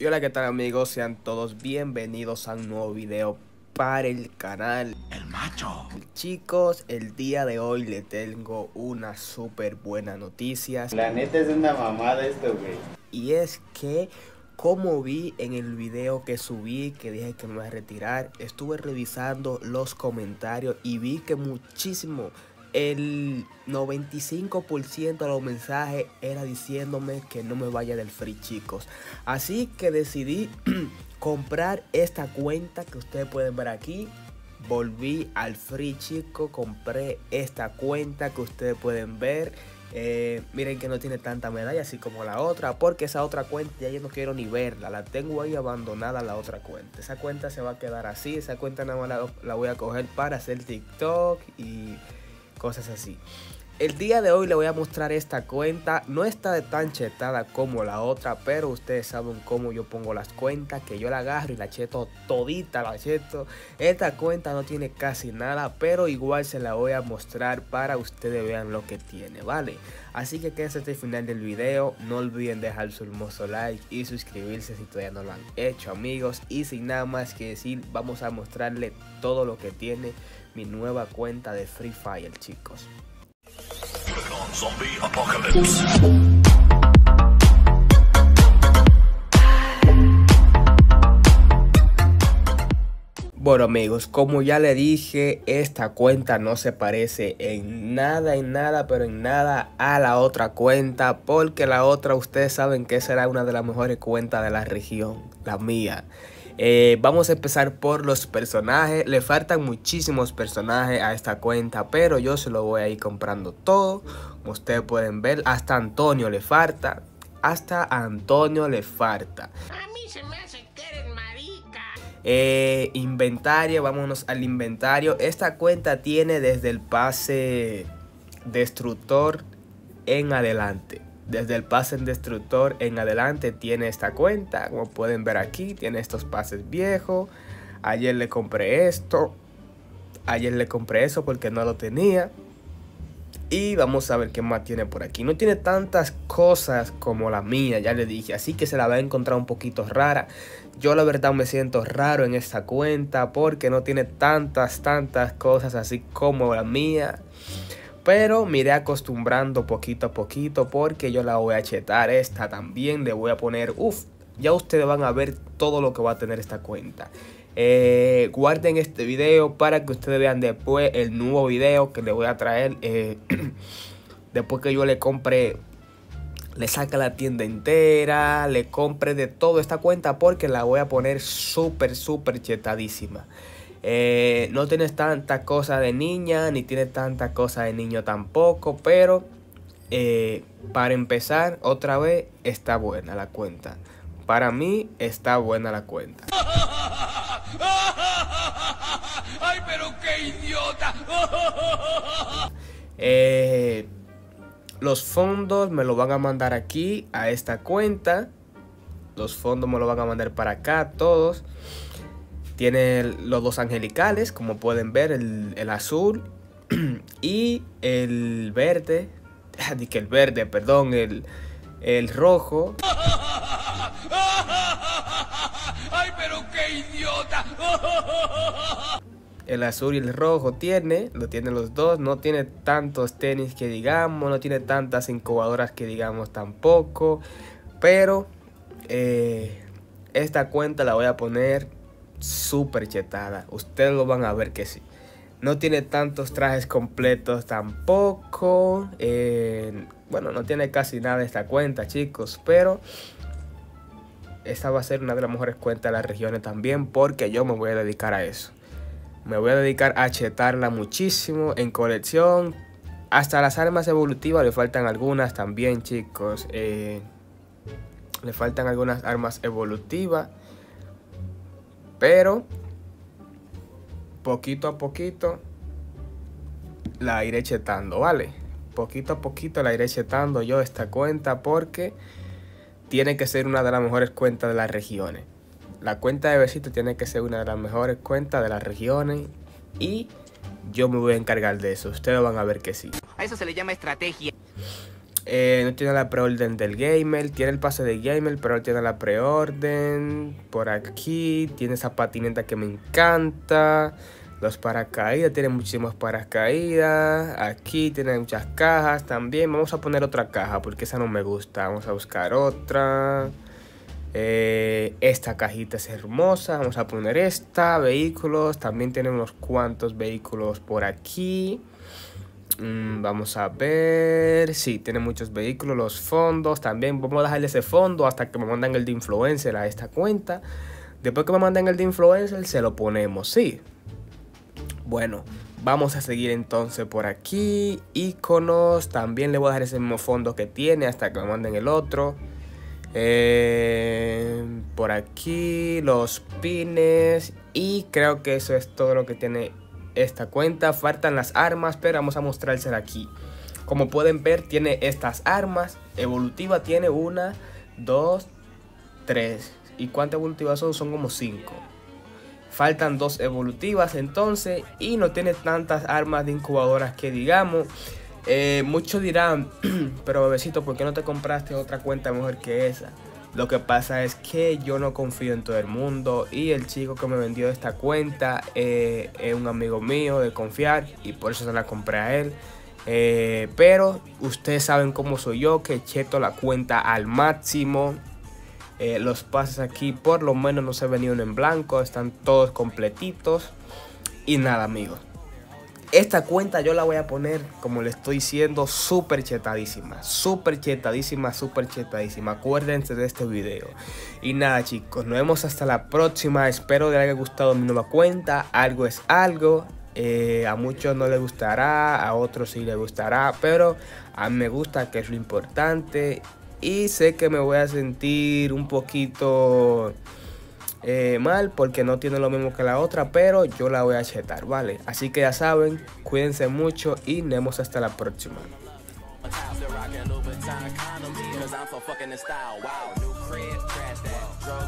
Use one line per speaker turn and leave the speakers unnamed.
Y hola, ¿qué tal amigos? Sean todos bienvenidos a un nuevo video para el canal
El Macho.
Chicos, el día de hoy le tengo una súper buena noticia.
La neta es una mamada esto, güey.
Y es que, como vi en el video que subí, que dije que me iba a retirar, estuve revisando los comentarios y vi que el 95% de los mensajes era diciéndome que no me vaya del free, chicos. Así que decidí comprar esta cuenta que ustedes pueden ver aquí. Volví al free, chicos. Compré esta cuenta que ustedes pueden ver. Miren que no tiene tanta medalla así como la otra, porque esa otra cuenta ya yo no quiero ni verla. La tengo ahí abandonada, la otra cuenta. Esa cuenta se va a quedar así. Esa cuenta nada más la voy a coger para hacer TikTok y cosas así. El día de hoy le voy a mostrar esta cuenta. No está de tan chetada como la otra, pero ustedes saben cómo yo pongo las cuentas, que yo la agarro y la cheto todita, la cheto. Esta cuenta no tiene casi nada, pero igual se la voy a mostrar para ustedes vean lo que tiene, ¿vale? Así que quédense hasta el final del video. No olviden dejar su hermoso like y suscribirse si todavía no lo han hecho, amigos. Y sin nada más que decir, vamos a mostrarle todo lo que tiene mi nueva cuenta de Free Fire, chicos.
Zombie Apocalypse.
Bueno amigos, como ya le dije, esta cuenta no se parece en nada, pero en nada a la otra cuenta, porque la otra ustedes saben que será una de las mejores cuentas de la región, la mía. Vamos a empezar por los personajes. Le faltan muchísimos personajes a esta cuenta, pero yo se lo voy a ir comprando todo. Como ustedes pueden ver, hasta Antonio le falta. Hasta Antonio le falta.
A mí se me hace que eres marica.
Inventario, vámonos al inventario. Esta cuenta tiene desde el pase destructor en adelante. Desde el pase en destructor en adelante tiene esta cuenta. Como pueden ver aquí, tiene estos pases viejos. Ayer le compré esto. Ayer le compré eso porque no lo tenía. Y vamos a ver qué más tiene por aquí. No tiene tantas cosas como la mía, ya le dije. Así que se la va a encontrar un poquito rara. Yo la verdad me siento raro en esta cuenta porque no tiene tantas cosas así como la mía. Pero me iré acostumbrando poquito a poquito porque yo la voy a chetar. Esta también le voy a poner, ya ustedes van a ver todo lo que va a tener esta cuenta. Guarden este video para que ustedes vean después el nuevo video que le voy a traer. Después que yo le compre, le saque la tienda entera, le compre de todo esta cuenta porque la voy a poner súper chetadísima. No tienes tanta cosa de niña, ni tiene tanta cosa de niño tampoco, pero para empezar otra vez está buena la cuenta. Para mí está buena la cuenta.
¡Ay, pero qué idiota!
Los fondos me lo van a mandar aquí a esta cuenta. Los fondos me lo van a mandar para acá todos. Tiene los dos angelicales, como pueden ver, el azul y el verde. El verde, perdón, el rojo.
¡Ay, pero qué idiota!
El azul y el rojo lo tiene los dos. No tiene tantos tenis que digamos, no tiene tantas incubadoras que digamos tampoco. Pero esta cuenta la voy a poner súper chetada. Ustedes lo van a ver que sí. No tiene tantos trajes completos tampoco. Bueno, no tiene casi nada esta cuenta, chicos. Pero esta va a ser una de las mejores cuentas de las regiones también, porque yo me voy a dedicar a eso. Me voy a dedicar a chetarla muchísimo en colección. Hasta las armas evolutivas le faltan algunas también, chicos. Le faltan algunas armas evolutivas. Pero poquito a poquito la iré chetando, ¿vale? Poquito a poquito la iré chetando yo esta cuenta porque tiene que ser una de las mejores cuentas de las regiones. La cuenta de Besito tiene que ser una de las mejores cuentas de las regiones y yo me voy a encargar de eso. Ustedes van a ver que sí.
A eso se le llama estrategia.
No tiene la preorden del gamer. Tiene el pase de gamer, pero no tiene la preorden. Por aquí tiene esa patineta que me encanta. Los paracaídas, tiene muchísimos paracaídas. Aquí tiene muchas cajas también. Vamos a poner otra caja porque esa no me gusta. Vamos a buscar otra. Esta cajita es hermosa. Vamos a poner esta. Vehículos. También tiene unos cuantos vehículos por aquí. Vamos a ver. Sí, tiene muchos vehículos. Los fondos también. Vamos a dejarle ese fondo hasta que me mandan el de influencer a esta cuenta. Después que me manden el de influencer se lo ponemos. Sí. Bueno, vamos a seguir entonces por aquí. Iconos. También le voy a dejar ese mismo fondo que tiene hasta que me manden el otro. Por aquí los pines. Y creo que eso es todo lo que tiene esta cuenta. Faltan las armas, pero vamos a mostrárselas aquí. Como pueden ver, tiene estas armas. Evolutiva tiene 1, 2, 3. ¿Y cuántas evolutivas son? Son como 5. Faltan 2 evolutivas entonces. Y no tiene tantas armas de incubadoras que digamos. Muchos dirán, pero bebecito, ¿por qué no te compraste otra cuenta mejor que esa? Lo que pasa es que yo no confío en todo el mundo. Y el chico que me vendió esta cuenta es un amigo mío de confiar. Y por eso se la compré a él. Pero ustedes saben cómo soy yo, que cheto la cuenta al máximo. Los pases aquí por lo menos no se ven ni uno en blanco. Están todos completitos. Y nada, amigos. Esta cuenta yo la voy a poner, como le estoy diciendo, súper chetadísima. Súper chetadísima, súper chetadísima. Acuérdense de este video. Y nada, chicos, nos vemos hasta la próxima. Espero que les haya gustado mi nueva cuenta. Algo es algo. A muchos no les gustará, a otros sí les gustará. Pero a mí me gusta, que es lo importante. Y sé que me voy a sentir un poquito mal porque no tiene lo mismo que la otra, pero yo la voy a chetar, ¿vale? Así que ya saben, cuídense mucho y nos vemos hasta la próxima.
Cause I'm so fucking in style. Wow, new crib, trash that. Drug